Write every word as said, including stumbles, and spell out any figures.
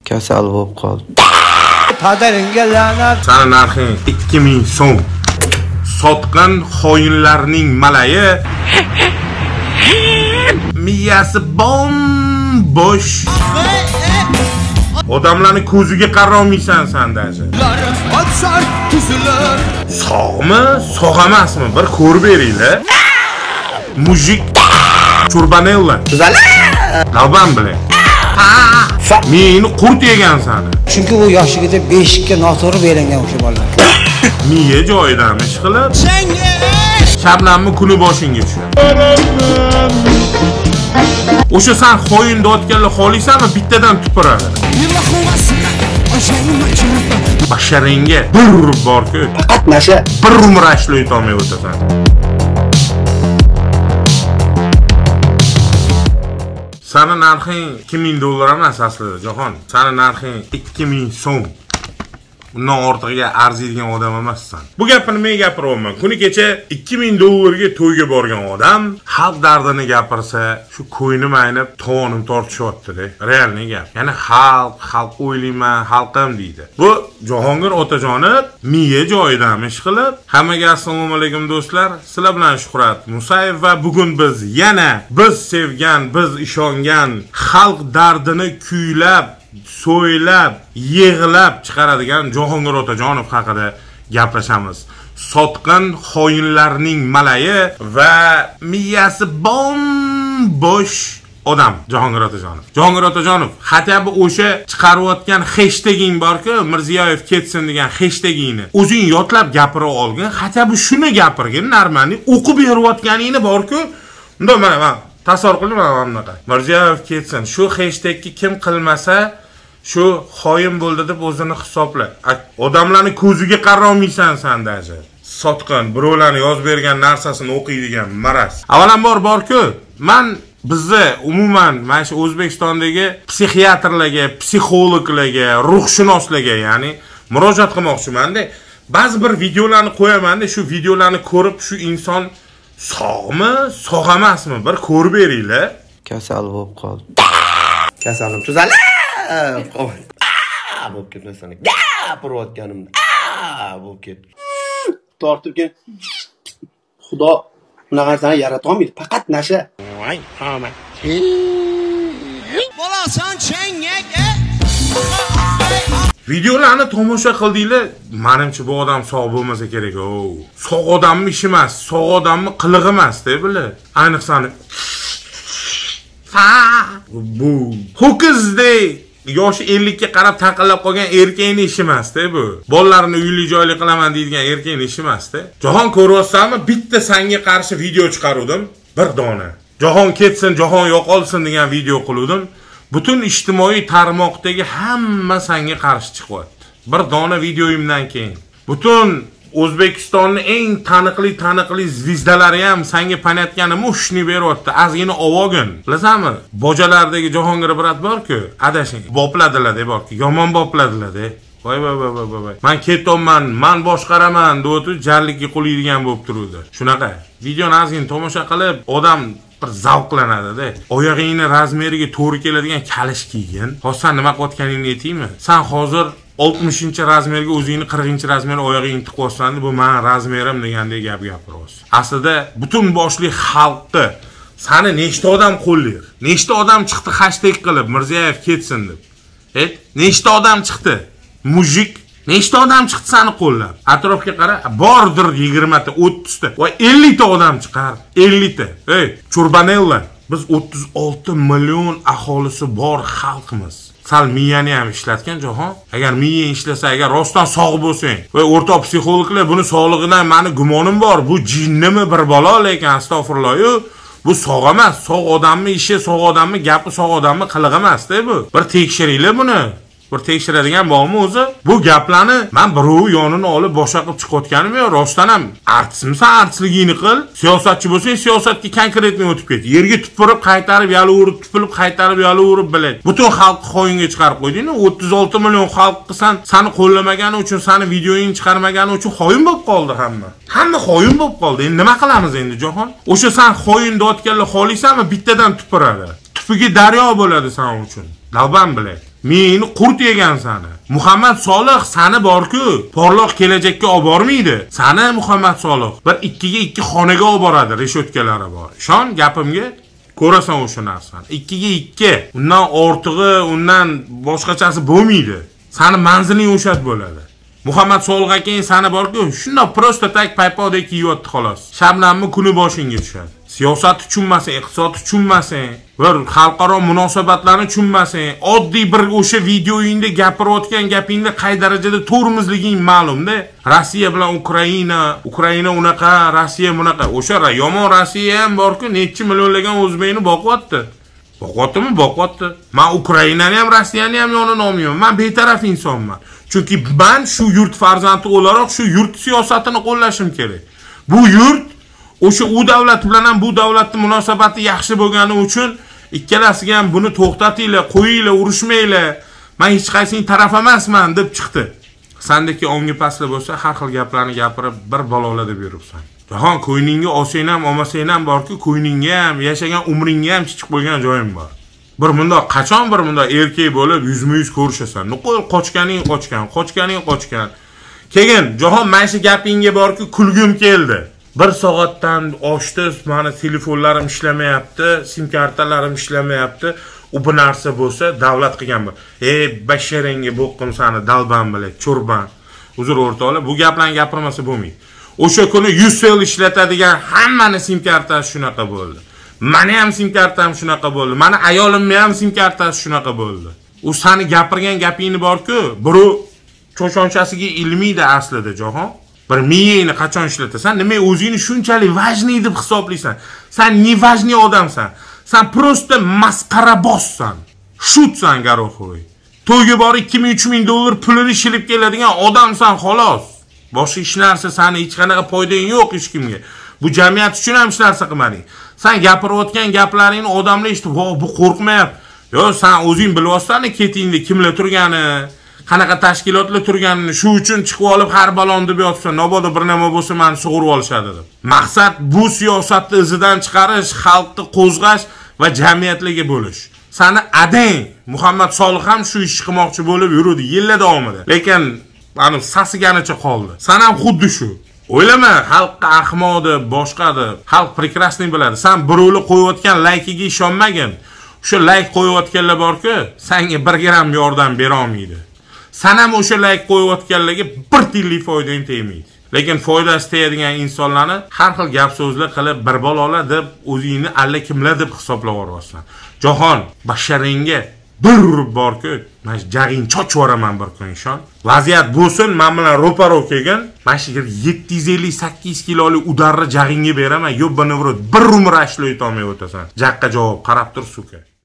kasal bo'lib qoldi. Padaringga la'nat. Sana narxing ikki ming so'm. Sotqin xoinlarning malayi. Miyasi bombosh. Odamlarni ko'ziga qarolmaysan sandaji. Sog'mi, sog' emasmi? Bir ko'rib beringlar. Mujik Churbanella. Tuzala. Navban bilan. Meni qurt yegan sani. Chunki u yoshligida beshikka noto'g'ri berilgan o'sha bolalar. Miya joyidan ish qilib. Shabnamni kuni boshingga tushadi. O'sha sen xoinni otganlar xohlaysanmi bittadan tupuradi. Basharingga bir bor-ku, Faqat nasha bir umr ashlo etolmay o'tasan. Sana narxing ikki ming dollar emas aslida, Jahon. Sana narxing ikki ming so'm. Bundan ortig'iga arziydigan odam emassan. Bu gapni men gapiryapman. Kuni kecha ikki ming dollarga to'yga borgan odam xalq dardini gapirsa, shu ko'yni maynab tovonim tortishyapti-da. Realni gap. Ya'ni xalq, xalq o'ylayman, xalqim deydi. Bu Jahongir Otajonov miya joyidan ish qilib, hammaga assalomu alaykum do'stlar. Sizlar bilan Shuhrat Musayev va bugun biz yana biz sevgan, biz ishongan xalq dardini kuylab so'ylab, yig'lab chiqaradigan Jahongir Otajonov haqida gaplashamiz. Sotqin xoinlarning malayi va miyasi bombosh odam Jahongir Otajonov. Jahongir Otajonov xatabi o'sha chiqarayotgan hashtaging bor-ku, Mirziyoyev ketsin degan hashtagingni o'zing yodlab gapira olgin, xatabi shuni gapirgin, normalni o'qib berayotganingni bor-ku. Unda mana tasavvur qiling mana bunaqa. Mirziyoyev ketsin. Shu hashtagni kim qilmasa shu xoin bo'ldi deb o'zini hisobla. Odamlarni ko'ziga qarolmaysan sandaji. Sotqin, birovlarni yozib bergan narsasini o'qiydigan maraz. Avvalambor bor-ku, men bizni umuman mana shu O'zbekistondagi psixiatrlarga, psixologlarga, ruhshunoslarga, ya'ni murojaat qilmoqchiman-da. Ba'zi bir videolarni qo'yaman-da, shu videolarni ko'rib shu inson sog'mi, sog' emasmi? Bir ko'rib beringlar. Kasal bo'lib qoldi. Kasalim tuzala. Bo'lib ketmasdan gapirayotganimda bo'lib ketdi. Tortib kel. Xudo bunaqa narsani yarata olmaydi, faqat nasha. Voy, qoma. Bo'lasan chengak. Videolarni tomosha qildinglar, menimcha bu odam sog' bo'lmasa kerak. O, sog' odammi ish emas, sog' odammi qilig'i emas-da bular. Ayniqsani ha, bu ho'kizdek yoshi ellikka qarab taqillab qolgan erkakning ishi emas-da bu. Bolalarini uyli joyli qilaman deydigan erkakning ishi emas-da. Jahon ko'ryapsanmi? Bitta senga qarshi video chiqaruvdim, bir dona. Jahon ketsin, jahon yo'qolsin degan video qiluvdim. Butun ijtimoiy tarmoqdagi hamma senga qarshi chiqyapti. Bir dona videoyimdan keyin butun O'zbekistonning eng taniqli taniqli zvizdalari ham senga panayotganimni ushni beryapti. Azgina ovogin. Bilasanmi? Bojalardagi Jahongir brat bor-ku, adashing. Bopladilar-da bor-ku, yomon bopladilar-da. Voy voy voy voy voy. Men ketyapman, men boshqaraman deb jarlikka qo'yadigan bo'lib turuvdi. Shunaqa. Videoni azgina tomosha qilib, odam bir zavqlanadi-da. Oyog'ingni razmeriga to'g'ri keladigan kalish kiygin. Hozir sen nima qilayotganingni aytaymi? Sen hozir oltmishinchi razmerga o'zingni qirqinchi razmer oyog'ingni tiqyapsan, bu men razmerim degandek gap gapiryapsiz. Aslida butun boshli xalqni seni nechta odam qo'llaydi? Nechta odam chiqdi hashtag qilib Mirziyoyev ketsin deb? Et, nechta odam chiqdi? Mujik nechta odam chiqdi seni qo'llab? Atrofga qara, bordir yigirma ta, o'ttiz ta va ellik ta odam chiqar. ellik ta. Ey, Churbanella, biz o'ttiz olti million aholisi bor xalqmiz. Sal miyani ham ishlatgan Jahon. Agar miya ishlasa, agar rostdan sog' bo'lsang, va o'rtoq psixologlar buni sog'lig'idan meni gumonim bor. Bu jinnimi bir balo, lekin astag'firullah-yu, bu sog' emas, sog' odamni ishi, sog' odamni gapi, sog' odamni qilig'i emas-da bu. Bir tekshiringlar buni. Bir tekshiradigan bormi o'zi? Bu gaplarni men birov yonini olib boshqa qilib chiqayotganim yo'q. Rostdan ham artistmisan, artistligingni qil. Siyosatchi bo'lsang, siyosatga konkretni o'tib ket. Yerga tupurib, qaytarib, yalavurib, tupilib, qaytarib, yalavurib biladi. Butun xalqni xoyinga chiqarib qo'yding-ku. o'ttiz olti million xalqqisan, seni qo'llamagani uchun, seni videoyingni chiqarmagani uchun xoyin bo'lib qoldi hamma. Hamma xoyin bo'lib qoldi. Endi nima qilamiz endi, Jahon? O'sha sen xoyin deyotganlar xohlaysanmi? Bittadan tupuradi. Tupugi daryo bo'ladi sen uchun. Dalban bilay. meni qurt yegan sani. Muhammad Solih sani bor-ku, porloq kelajakka olib bormaydi. Sani Muhammad Solih bir ikkiga ikki xonaga olib boradi, reshotkalari bor. Ishon gapimga, ko'rasan o'sha narsani. ikkiga ikki. Undan ortig'i, undan boshqachasi bo'lmaydi. Sani manziling o'shat bo'ladi. Muhammad Solih aka sani bor-ku, shundoq prosta tak paypodek kiyibdi xolos. Shabnamni kuni boshingga tushadi. Siyosat tushunmasang, iqtisod tushunmasang, bir xalqaro munosabatlarni tushunmasang, oddiy bir o'sha videoyingda gapirayotgan gapingda qay darajada to'g'rimizliging ma'lum-da. Rossiya bilan Ukraina, Ukraina unaqa, Rossiya bunaqa. O'sha yomon Rossiya ham bor-ku, necha millionlagan o'zbekni boqyapti. Boqyaptimi? Boqyapti. Men Ukrainani ham, Rossiyani ham yonini olmayman. Men betaraf insonman. Chunki men shu yurt farzandi o'laroq shu yurt siyosatini qo'llashim kerak. Bu yurt o'sha u davlat bilan ham bu davlatning munosabati yaxshi bo'lgani uchun ikkalasiga ham buni to'xtatinglar, qo'yinglar, urushmanglar. Men hech qaysining taraf emasman deb chiqdi. Sandagi ongi pasli bo'lsa, har xil gaplarni gapirib bir balola deb yuribsan. Jahon ko'yningga olsang ham, olmasang ham bor-ku, ko'yningga ham, yashagan umringga ham chiqib qo'ygan joyim bor. Bir bundoq qachon bir bundoq erkak bo'lib yuzma-yuz ko'rishasan. Nuqul qochganing qochgan, qochganing qochgan. Keyin jahon mana shu gapingga bor-ku, kulgim keldi. Bir soatdan oshdi, mana telefonlarim ishlamayapti, sim kartalarim ishlamayapti. U bu narsa bo'lsa, davlat qilgan bu. Ey, basharangga bo'qqim sani, dalban bilan, cho'rban. Uzr o'rtoqlar, bu gaplarni gapirmasa bo'lmaydi. O'sha kuni yuz so'm ishlatadigan hammani sim kartasi shunaqa bo'ldi. Meni ham sim kartam shunaqa bo'ldi. Meni ayolimning ham sim kartasi shunaqa bo'ldi. U seni gapirgan gapingni bor-ku, biroq cho'shonchasiga ilmiydi aslida jahon. Bir miyangni qachon ishlatasan, nima o'zingni shunchalik vajniy deb hisoblaysan? Sen ne vajniy odamsan? Sen prosta masqara bosssan. Shutsan garoxoy. To'yga borib ikki ming uch ming dollar pulini shilib keladigan odamsan xolos. Boshqa hech narsa seni hech qanaqa foydang yo'q hech kimga. Bu jamiyat uchun ham hech narsa qilmading. Sen gapirayotgan gaplaringni odamlar eshitib, "Vo, bu qo'rqmayapti." Yo, sen o'zing bilyapsan-ku ketingda kimlar turgani, qanaqa tashkilotlar turganini, shu uchun chiqib olib har balon deb yotibsan. Nobodo bir nima bo'lsa meni sug'urib olishadi deb. Maqsad bu siyosatni izidan chiqarish, xalqni qo'zg'ash va jamiyatlarga bo'lish. Sani adang Muhammad Solih ham shu ishni qilmoqchi bo'lib yurdi yillar davomida. Lekin mana sasiganicha qoldi. Sen ham xuddi shu. O'ylama, xalqqa ahmoq deb, boshqa deb. Xalq prekrasniy biladi. Sen birovlar qo'yayotgan laykiga ishonmagin. O'sha layk qo'yayotganlar bor-ku, senga bir gram yordam bera olmaydi. Sen ham o'sha layk qo'yayotganlarga bir tiyinlik foydang tegmaydi. Lekin foydasi tegadigan insonlarni har xil gap so'zlar qilib bir balola deb o'zingni alla kimlar deb hisoblab yuborsan. Jahon basharangga bir urib bor-ku, men jag'ing chochib yuboraman bir kun ishon. Vaziyat bo'lsin, men bilan ro'paro kelgan, men shu yetti yuz ellik sakkiz kilolik udarni jag'ingga beraman, yo'q buni bir umr ashlo etolmay o'tasan. Jaqqa javob qarab tur, suka.